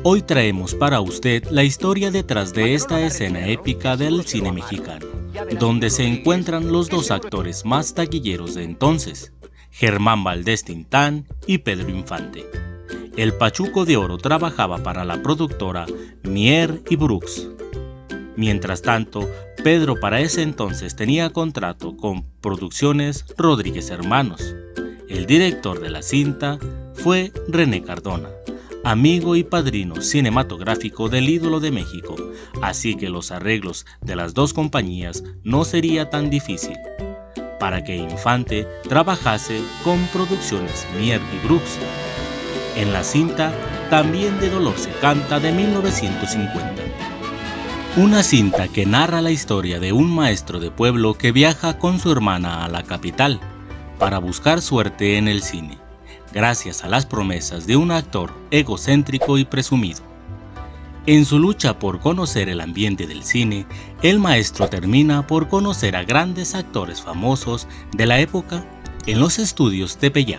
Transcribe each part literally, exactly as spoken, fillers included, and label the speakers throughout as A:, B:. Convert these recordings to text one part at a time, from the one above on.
A: Hoy traemos para usted la historia detrás de esta escena épica del cine mexicano, donde se encuentran los dos actores más taquilleros de entonces, Germán Valdés Tintán y Pedro Infante. El Pachuco de Oro trabajaba para la productora Mier y Brooks. Mientras tanto, Pedro para ese entonces tenía contrato con Producciones Rodríguez Hermanos. El director de la cinta fue René Cardona, amigo y padrino cinematográfico del ídolo de México, así que los arreglos de las dos compañías no sería tan difícil para que Infante trabajase con Producciones Mier y Brooks. En la cinta También de Dolor se canta de mil novecientos cincuenta. Una cinta que narra la historia de un maestro de pueblo que viaja con su hermana a la capital para buscar suerte en el cine, gracias a las promesas de un actor egocéntrico y presumido. En su lucha por conocer el ambiente del cine, el maestro termina por conocer a grandes actores famosos de la época en los estudios Tepeyac.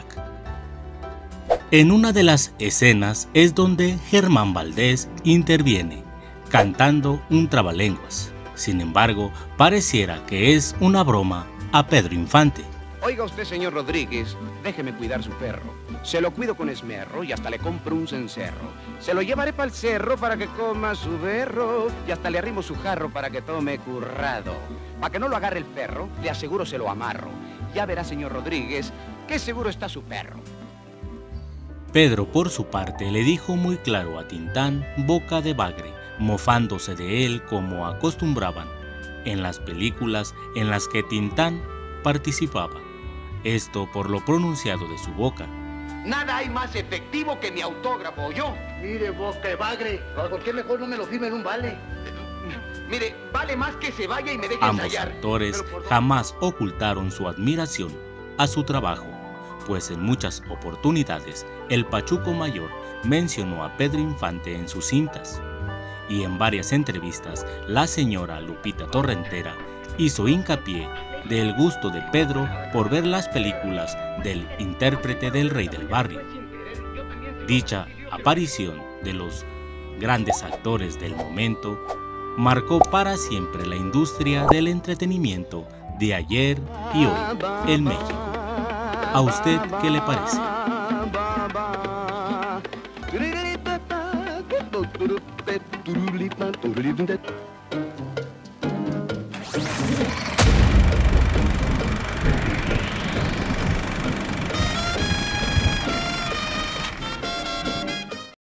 A: En una de las escenas es donde Germán Valdés interviene, cantando un trabalenguas. Sin embargo, pareciera que es una broma a Pedro Infante.
B: Oiga usted, señor Rodríguez, déjeme cuidar su perro. Se lo cuido con esmerro y hasta le compro un cencerro. Se lo llevaré para el cerro para que coma su berro y hasta le arrimo su jarro para que tome currado. Para que no lo agarre el perro, le aseguro se lo amarro. Ya verá, señor Rodríguez, qué seguro está su perro.
A: Pedro, por su parte, le dijo muy claro a Tintán boca de bagre, mofándose de él como acostumbraban en las películas en las que Tintán participaba. Esto por lo pronunciado de su boca.
B: Nada hay más efectivo que mi autógrafo, ¿yo?
C: Mire, boca de bagre, ¿por qué mejor no me lo firme en un vale?
B: Mire, vale más que se vaya y me deje
A: Ambos
B: ensayar.
A: actores jamás ocultaron su admiración a su trabajo, pues en muchas oportunidades el Pachuco Mayor mencionó a Pedro Infante en sus cintas, y en varias entrevistas la señora Lupita Torrentera hizo hincapié del gusto de Pedro por ver las películas del intérprete del Rey del Barrio. Dicha aparición de los grandes actores del momento marcó para siempre la industria del entretenimiento de ayer y hoy en México. ¿A usted qué le parece?
C: Turulipapa,